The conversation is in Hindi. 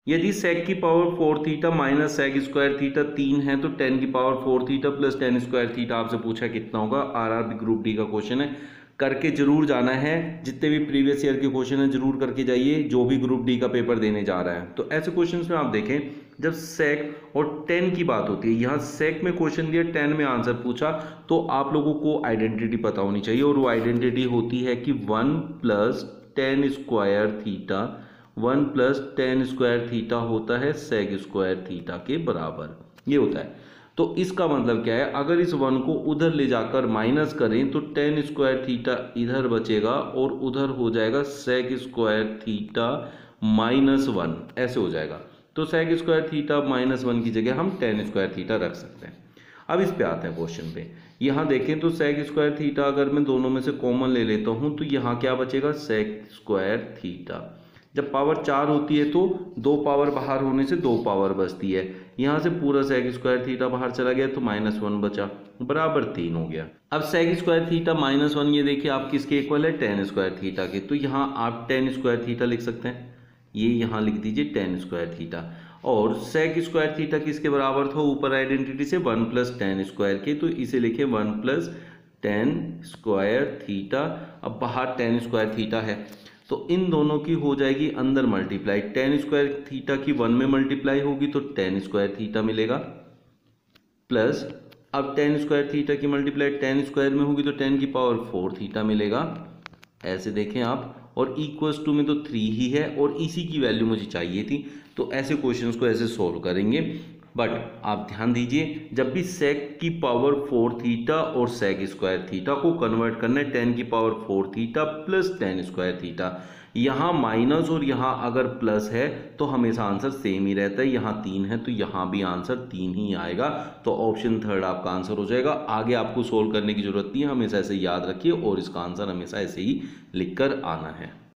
यदि सेक की power 4 theta minus sec square theta 3 है तो 10 की power 4 theta plus 10 square theta आपसे पूछा कितना होगा। आरआरबी ग्रुप डी का क्वेश्चन है, करके जरूर जाना है। जितने भी प्रीवियस ईयर के क्वेश्चन है जरूर करके जाइए, जो भी ग्रुप डी का पेपर देने जा रहा है। तो ऐसे क्वेश्चंस में आप देखें जब सेक और 10 की बात होती है, यहाँ सेक में क्वेश्चन दिया 10 में आंसर पूछा, तो आप लोगों को आइडेंटिटी पता होनी चाहिए, और वो आइडेंटिटी होती है कि 1 plus 10 square theta 1 plus 10 square theta होता है सेक स्क्वायर थीटा के बराबर, ये होता है। तो इसका मतलब क्या है, अगर इस 1 को उधर ले जाकर माइनस करें तो 10 स्क्वायर थीटा इधर बचेगा और उधर हो जाएगा सेक स्क्वायर थीटा माइनस 1, ऐसे हो जाएगा। तो सेक स्क्वायर थीटा माइनस 1 की जगह हम 10 स्क्वायर थीटा रख सकते हैं। अब इस पे आते हैं क्वेश्चन पे। यहाँ देखें तो सेक स्क्वायर थीटा अगर मैं दोनों में से कॉमन ले लेता हूँ तो यहाँ क्या बचेगा, सेक स्क्वायर थीटा। जब पावर 4 होती है तो 2 पावर बाहर होने से 2 पावर बचती है। यहाँ से पूरा सेक स्क्वायर थीटा बाहर चला गया तो -1 बचा, बराबर 3 हो गया। अब सेक स्क्वायर थीटा -1 ये देखिए आप किसके इक्वल है, 10 स्क्वायर थीटा के। तो यहाँ आप 10 स्क्वायर थीटा लिख सकते हैं, ये यहाँ लिख दीजिए 10 स्क्वायर थीटा। और सेक स्क्वायर थीटा किसके बराबर था, ऊपर आइडेंटिटी से 1 प्लस 10 स्क्वायर के, तो इसे लिखे 1 प्लस 10 स्क्वायर थीटा। अब बाहर 10 स्क्वायर थीटा है तो इन दोनों की हो जाएगी अंदर मल्टीप्लाई, 10 स्क्वायर थीटा की 1 में मल्टीप्लाई होगी तो 10 स्क्वायर थीटा मिलेगा, प्लस अब 10 स्क्वायर थीटा की मल्टीप्लाई 10 स्क्वायर में होगी तो 10 की पावर 4 थीटा मिलेगा। ऐसे देखें आप, और इक्वल्स टू में तो 3 ही है और इसी की वैल्यू मुझे चाहिए थी। तो ऐसे क्वेश्चंस को ऐसे सॉल्व करेंगे। बट आप ध्यान दीजिए, जब भी सेक की पावर 4 थीटा और सेक स्क्वायर थीटा को कन्वर्ट करना है 10 की power 4 theta plus 10 square theta, यहाँ माइनस और यहाँ अगर प्लस है तो हमेशा आंसर सेम ही रहता है। यहाँ 3 है तो यहाँ भी आंसर 3 ही आएगा। तो ऑप्शन थर्ड आपका आंसर हो जाएगा। आगे आपको सोल्व करने की जरूरत नहीं है, हमेशा ऐसे याद रखिए और इसका आंसर हमेशा ऐसे ही लिख कर आना है।